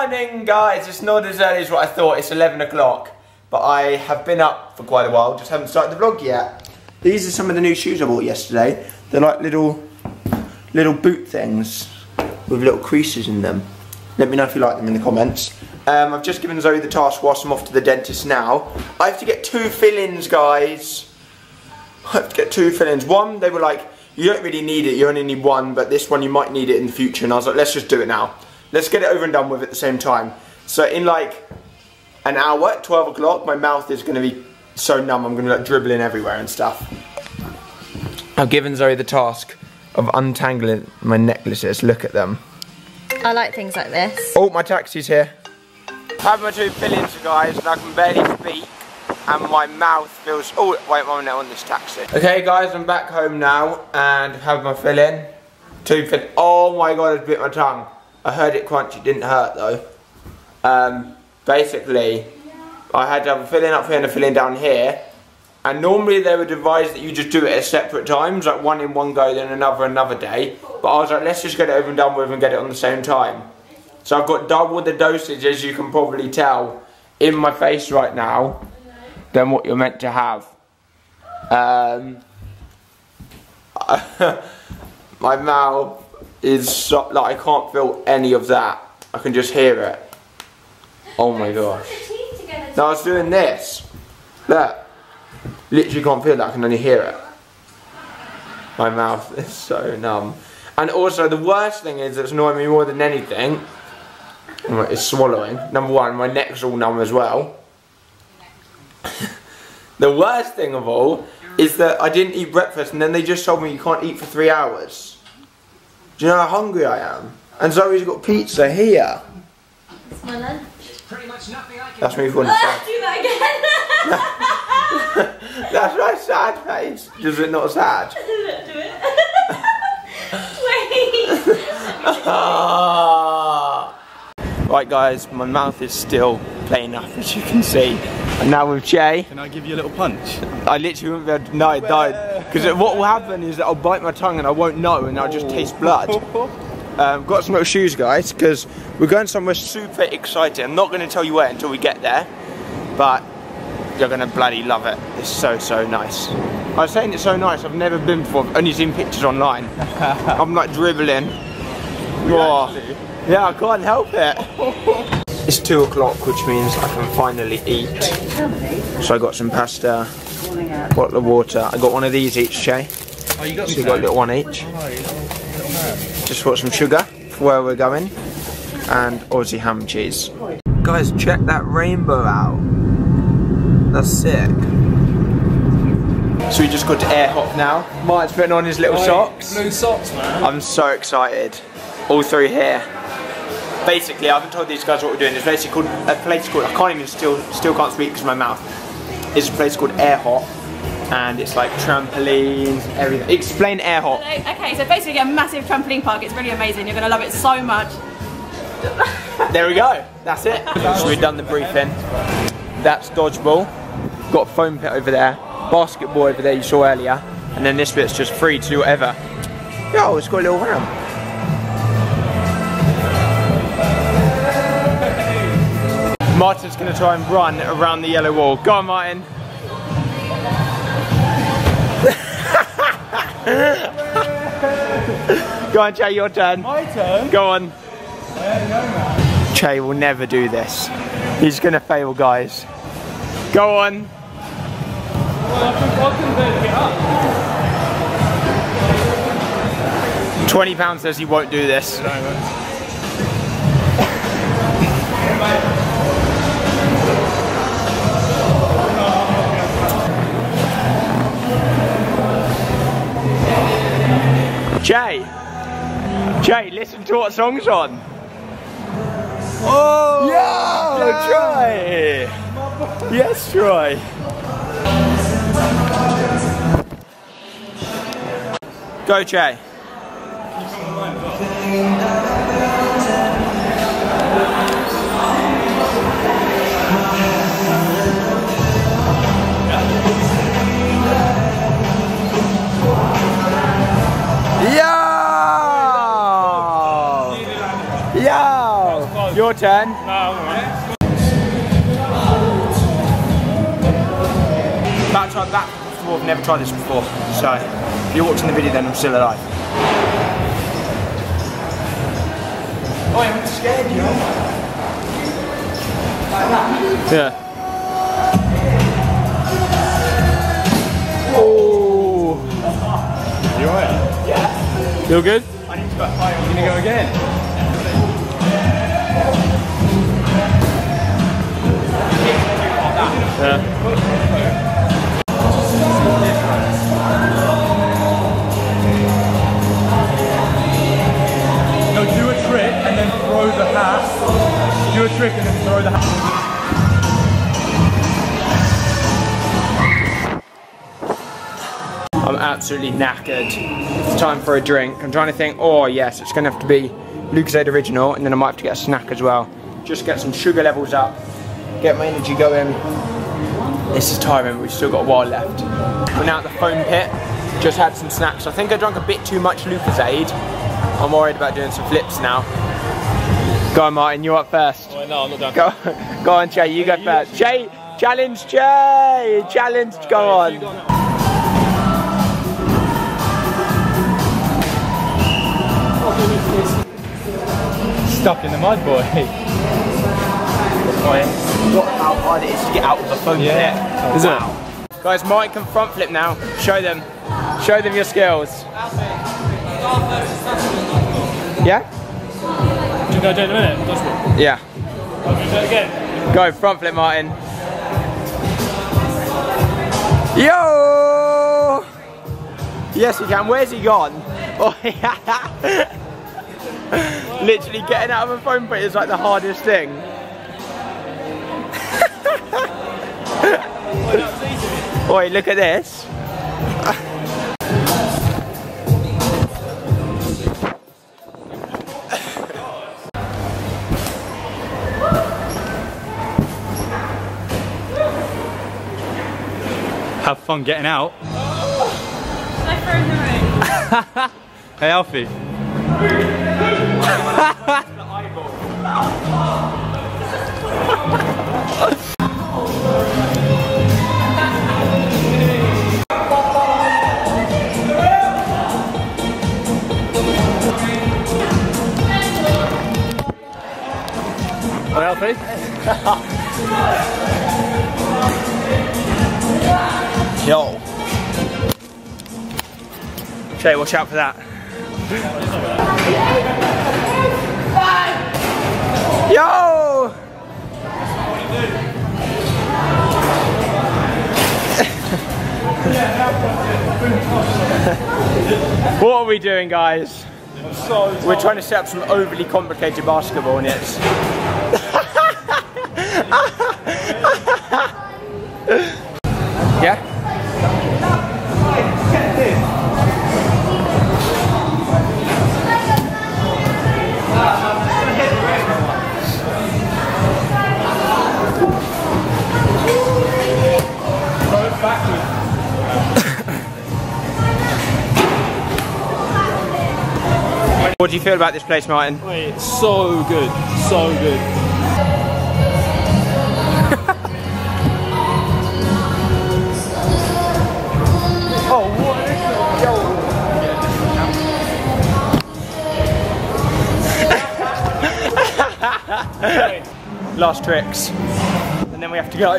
morning, guys. It's not as early as what I thought. It's 11 o'clock. But I have been up for quite a while. Just haven't started the vlog yet. These are some of the new shoes I bought yesterday. They're like little boot things with little creases in them. Let me know if you like them in the comments. I've just given Zoe the task whilst I'm off to the dentist now. I have to get 2 fill-ins, guys. I have to get 2 fill-ins. One, they were like, you don't really need it, you only need 1, but this one you might need it in the future. And I was like, let's just do it now. Let's get it over and done with at the same time. So in like an hour, at 12 o'clock, my mouth is going to be so numb, I'm going to be like dribbling everywhere and stuff. I've given Zoe the task of untangling my necklaces. Look at them. I like things like this. Oh, my taxi's here. I have my 2 fill-ins, guys, and I can barely speak. And my mouth feels... Oh, wait, I'm now on this taxi. Okay, guys, I'm back home now and have my fill-in. 2 fill... Oh my god, I bit my tongue. I heard it crunch, it didn't hurt though. Basically, I had to have a fill-in up here and a fill-in down here. And normally they would advise that you just do it at separate times, like one in one go, then another day. But I was like, let's just get it over and done with and get it on the same time. So I've got double the dosage, as you can probably tell, in my face right now than what you're meant to have. My mouth is so, like, I can't feel any of that. I can just hear it. Oh my gosh. No, I was doing this. Look. Literally can't feel that, I can only hear it. My mouth is so numb. And also the worst thing is, that's annoying me more than anything, is swallowing. Number 1, my neck's all numb as well. The worst thing of all is that I didn't eat breakfast and then they just told me you can't eat for 3 hours. Do you know how hungry I am? And Zoe's got pizza here. It's my lunch. That's me falling sad. Do that again. That's my sad face. Is it not sad? Do it. Wait. Right, guys, my mouth is still playing up, as you can see. And now with Jay. Can I give you a little punch? I literally won't be able to. No, it died. Because what will happen is that I'll bite my tongue and I won't know, and I'll just taste blood. Got some little shoes, guys, because we're going somewhere super exciting. I'm not going to tell you where until we get there, but you're going to bloody love it. It's so nice. I was saying it's so nice, I've never been before, I've only seen pictures online. I'm like dribbling. Oh. Yeah, I can't help it. It's 2 o'clock, which means I can finally eat. So I got some pasta, bottle of water. I got one of these each, Jay. Oh, you got so you got a little one each. Just bought some sugar for where we're going, and Aussie ham cheese. Guys, check that rainbow out. That's sick. So we just got to air hop now. Martin's putting on his little socks. Blue socks, man. I'm so excited. All 3 here. Basically, I haven't told these guys what we're doing. It's basically called a place called, I can't even still can't speak because of my mouth. It's a place called Air Hop. And it's like trampolines, everything. Explain Air Hop. Okay, so basically a massive trampoline park. It's really amazing. You're going to love it so much. There we go. That's it. So we've done the briefing. That's dodgeball. Got a foam pit over there. Basketball over there you saw earlier. And then this bit's just free to do whatever. Yo, it's got a little ramp. Martin's going to try and run around the yellow wall. Go on, Martin. Go on, Jay, your turn. My turn? Go on. I don't know, man. Jay will never do this. He's gonna fail, guys. Go on. Well, I can barely get up. £20 says he won't do this. Jay, listen to what song's on. Oh! Yo, Troy! Yes, Troy. Go, Jay. Yeah! Wow! Your turn. No, alright. About to try that before. I've never tried this before. So, if you're watching the video, then I'm still alive. Oh, I'm scared, you know? Like that? Yeah. Oh! You alright? Yeah. Feel good? I need to go higher. You gonna go again? Yeah. No, do a trick and then throw the hat. Do a trick and then throw the hat. I'm absolutely knackered. It's time for a drink. I'm trying to think, oh yes, it's gonna have to be Lucozade Original, and then I might have to get a snack as well. Just get some sugar levels up, get my energy going. This is tiring, but we've still got a while left. We're now at the foam pit, just had some snacks. I think I drank a bit too much Lucozade. I'm worried about doing some flips now. Go on Martin, you're up first. Oh, no, I'm not done. Go on Jay, you go first. Jay, challenge Jay! Challenge, go on. Stuck in the mud, boy. What how hard it is to get out of the foam pit. Is it? Guys, Martin can front flip now. Show them. Show them your skills. Yeah? You go do it in a minute, doesn't it? Yeah. I'll do it again. Go, front flip, Martin. Yo! Yes, he can. Where's he gone? Oh, literally getting out of a foam pit is like the hardest thing. Oi, look at this. Have fun getting out. I throw in the ring. Hey Alfie. Hi Alfie. Yo. Jay, watch out for that. Yo! What are we doing, guys? We're trying to set up some overly complicated basketball nets. Yeah? What do you feel about this place, Martin? Wait, it's so good, so good. Oh, what is it? Yo! Last tricks. And then we have to go.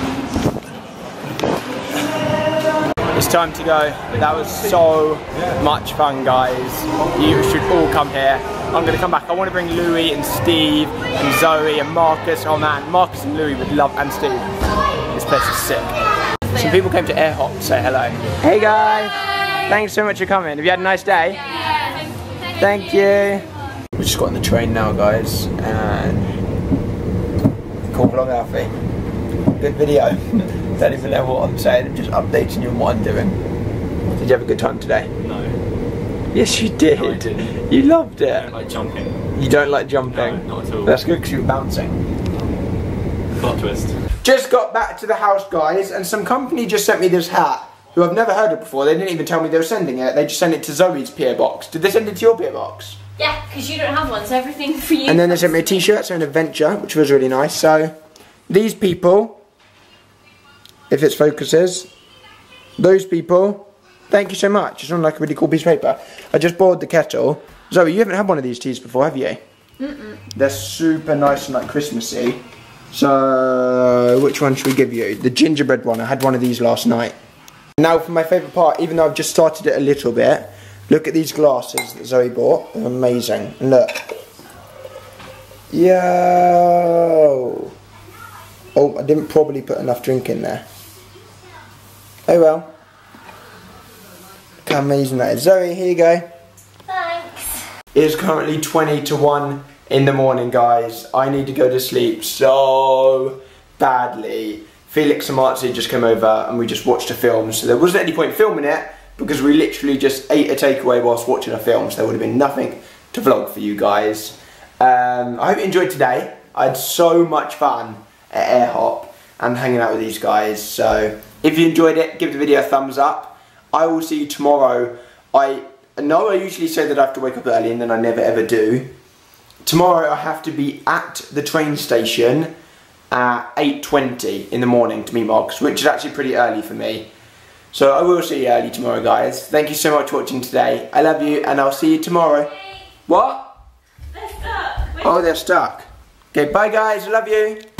It's time to go. That was so much fun, guys. You should all come here. I'm gonna come back. I want to bring Louis and Steve and Zoe and Marcus. Oh man, Marcus and Louis would love, and Steve. This place is sick. Some people came to Air Hop to say hello. Hey guys, thanks so much for coming. Have you had a nice day? Yeah. Thank you. We just got on the train now, guys, and cool vlog, Alfie. Good video. Don't even know what I'm saying. I'm just updating you on what I'm doing. Did you have a good time today? No. Yes, you did. No, I didn't. You loved it. I don't like jumping. You don't like jumping? No, not at all. That's good because you were bouncing. Plot twist. Just got back to the house, guys, and some company just sent me this hat, who I've never heard of before. They didn't even tell me they were sending it. They just sent it to Zoe's PO box. Did they send it to your PO box? Yeah, because you don't have one, so everything for you. And then they sent me a t-shirt, so an adventure, which was really nice. So, these people, if it focuses, those people, thank you so much. It's on like a really cool piece of paper. I just boiled the kettle. Zoe, you haven't had one of these teas before, have you? Mm-mm. They're super nice and like Christmassy. So, which one should we give you? The gingerbread one. I had one of these last night. Now for my favourite part, even though I've just started it a little bit, look at these glasses that Zoe bought. They're amazing. And look. Yo! Oh, I didn't probably put enough drink in there. Oh well. Look how amazing that is. Zoe, here you go. Thanks. It is currently 20 to 1 in the morning, guys. I need to go to sleep so badly. Felix and Marcy just came over and we just watched a film, so there wasn't any point filming it because we literally just ate a takeaway whilst watching a film, so there would have been nothing to vlog for you guys. I hope you enjoyed today. I had so much fun at AirHop and hanging out with these guys, so if you enjoyed it, give the video a thumbs up. I will see you tomorrow. I know I usually say that I have to wake up early and then I never ever do. Tomorrow I have to be at the train station at 8:20 in the morning to meet Moggs, which is actually pretty early for me. So I will see you early tomorrow, guys. Thank you so much for watching today. I love you and I'll see you tomorrow. What? They're stuck. Oh, they're stuck. Okay, bye guys, I love you.